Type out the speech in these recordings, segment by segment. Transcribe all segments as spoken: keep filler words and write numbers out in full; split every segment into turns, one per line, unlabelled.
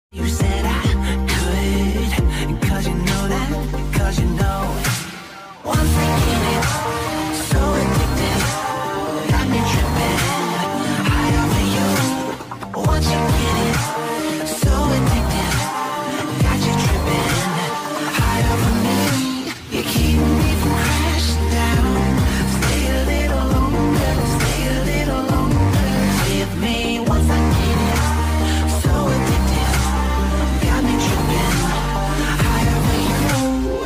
You said I could, cause you know that, cause you know once I get it, so addicted, got me tripping, high over you. Once you get it, so addicted, got you tripping, high over me. You keep me from crashing down. Stay a little longer, stay a little longer with me. Once I get it, so addicted, got me tripping, high over you.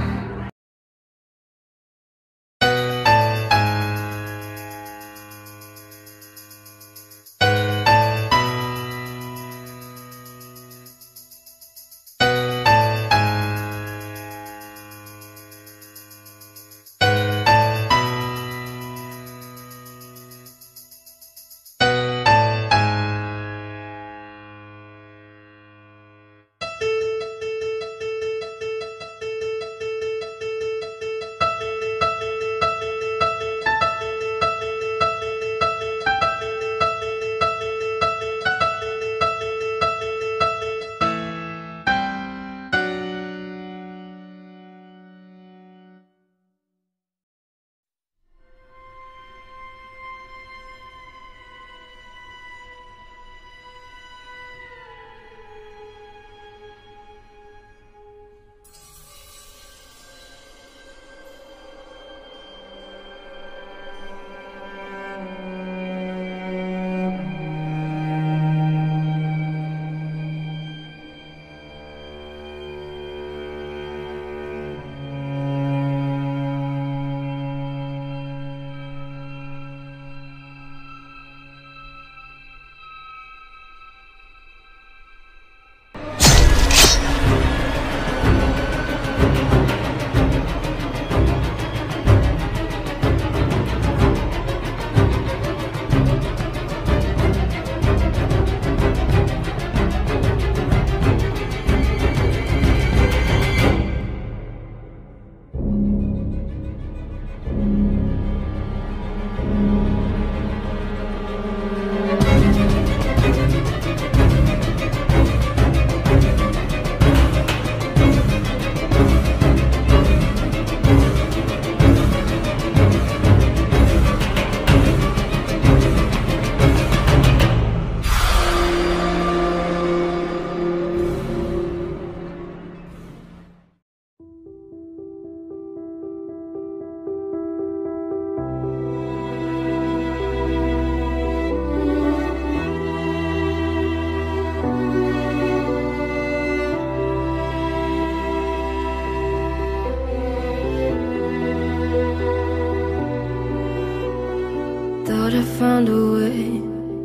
Thought I found a way.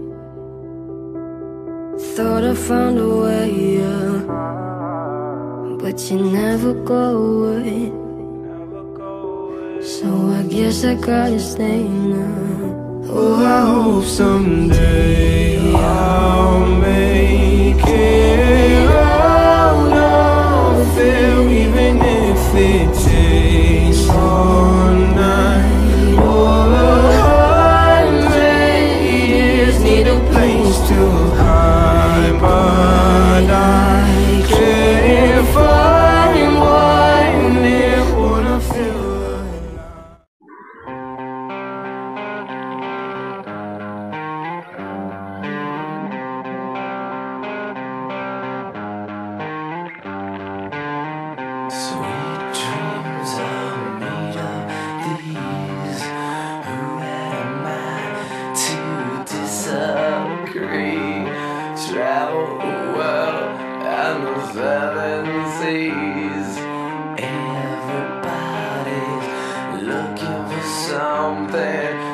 Thought I found a way, yeah. But you never go away. So I guess I gotta stay now.
Oh, I hope someday I'll make it out of there, even if it takes all night or a hundred years. Need a place to hide, but I can't find one near what I feel.
Sweet dreams are made of these. Who am I to disagree? Travel the world and the seven seas. Everybody's looking for something.